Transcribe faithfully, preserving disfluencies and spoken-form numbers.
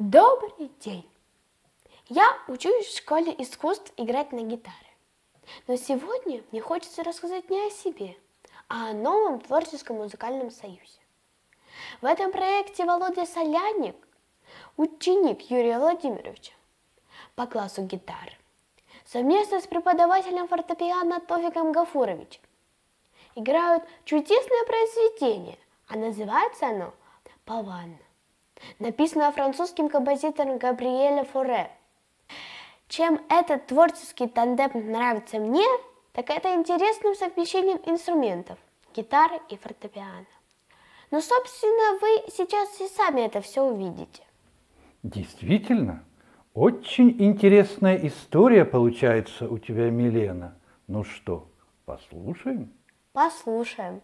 Добрый день! Я учусь в школе искусств играть на гитаре. Но сегодня мне хочется рассказать не о себе, а о новом творческом музыкальном союзе. В этом проекте Володя Соляник, ученик Юрия Владимировича по классу гитары, совместно с преподавателем фортепиано Тофиком Гафуровичем играют чудесное произведение, а называется оно «Паванна». Написано французским композитором Габриэлем Форе. Чем этот творческий тандем нравится мне, так это интересным совмещением инструментов – гитары и фортепиано. Но, собственно, вы сейчас и сами это все увидите. Действительно, очень интересная история получается у тебя, Милена. Ну что, послушаем? Послушаем.